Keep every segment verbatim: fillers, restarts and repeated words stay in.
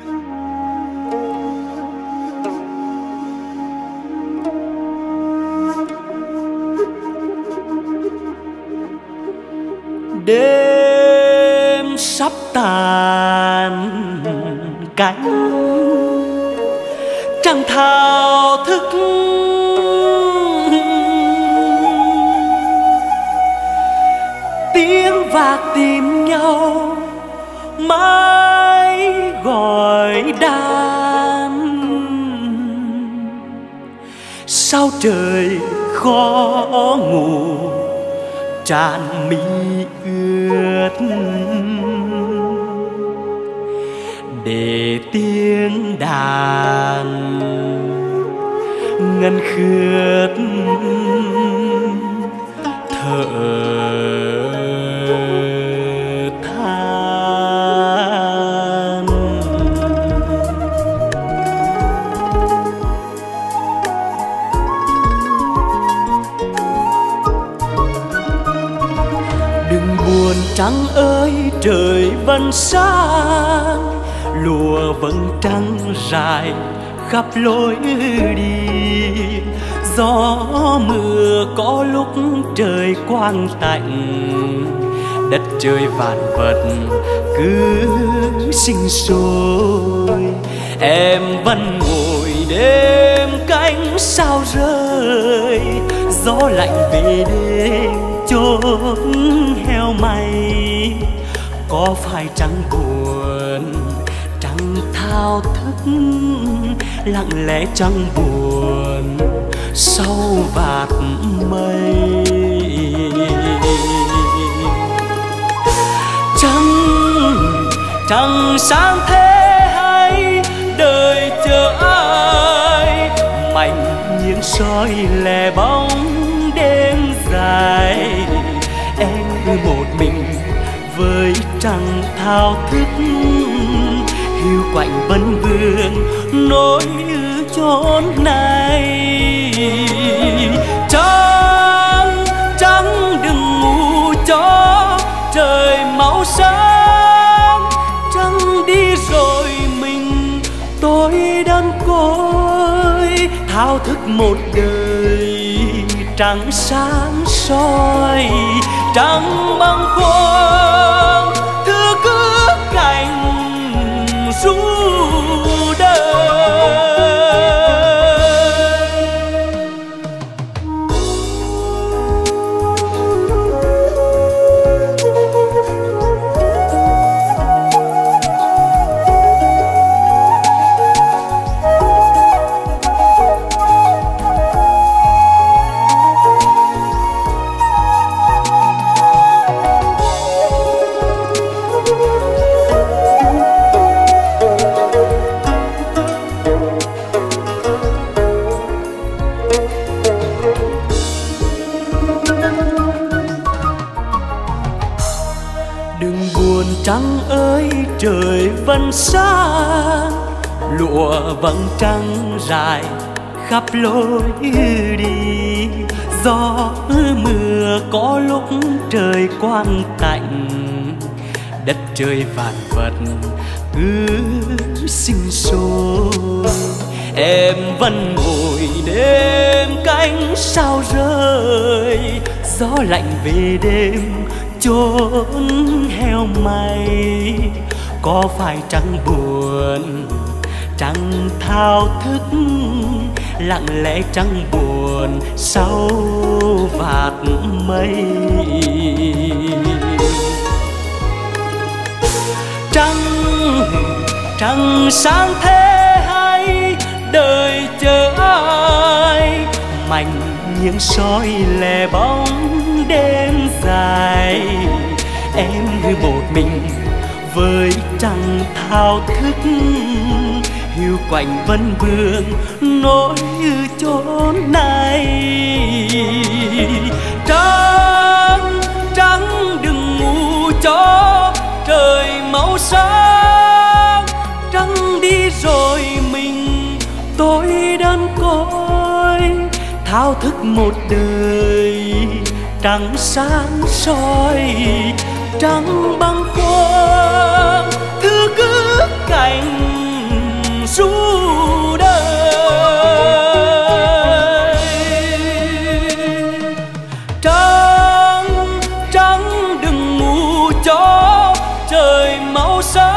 Đêm sắp tàn cánh, trăng thao thức tiếng vạc tìm nhau, mãi gọi đàn. Sao trời khó ngủ, tràn mi ướt, để tiếng đàn ngân khướt thở than. Đừng buồn trăng ơi, trời vẫn sáng, lụa vẫn trắng dài khắp lối đi. Gió mưa có lúc trời quang tạnh, đất trời vạn vật cứ sinh sôi. Em vẫn ngồi đêm cánh sao rơi, gió lạnh về đêm chốn heo may. Có phải trăng buồn, trăng thao thức, lặng lẽ trăng buồn sau vạt mây. Trăng trăng sáng thế hay đời chờ ai, mảnh những soi lẻ bóng đêm dài. Em một mình với trăng thao thức, hiu quạnh vấn vương nỗi chốn này. Trăng trăng đừng ngủ cho trời máu sáng, trăng đi rồi mình tôi đơn côi. Thao thức một đời trăng sáng soi, trăng băng khoăn thư cứ cành ru đời. Đừng buồn trăng ơi, trời vẫn sáng, lụa vẫn trắng dài khắp lối đi. Gió mưa có lúc trời quang tạnh, đất trời vạn vật cứ sinh sôi. Em vẫn ngồi đêm cánh sao rơi, gió lạnh về đêm chốn heo may. Có phải trăng buồn, trăng thao thức, lặng lẽ trăng buồn sau vạt mây. Trăng trăng sáng thế hay đời chờ ai, mảnh những soi lẻ bóng đêm dài. Em một mình với trăng thao thức, hiu quạnh vấn vương nỗi chốn này. Trăng trăng đừng ngủ cho trời máu sáng, trăng đi rồi mình tôi đơn côi. Thao thức một đời trăng sáng soi, trăng băng khoăn thư cứ cành màu sắc.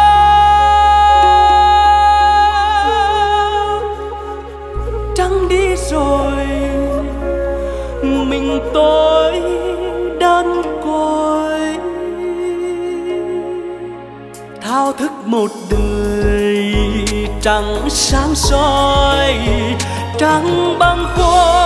Trăng đi rồi mình tôi đơn côi, thao thức một đời trăng sáng soi, trăng băng khoăn.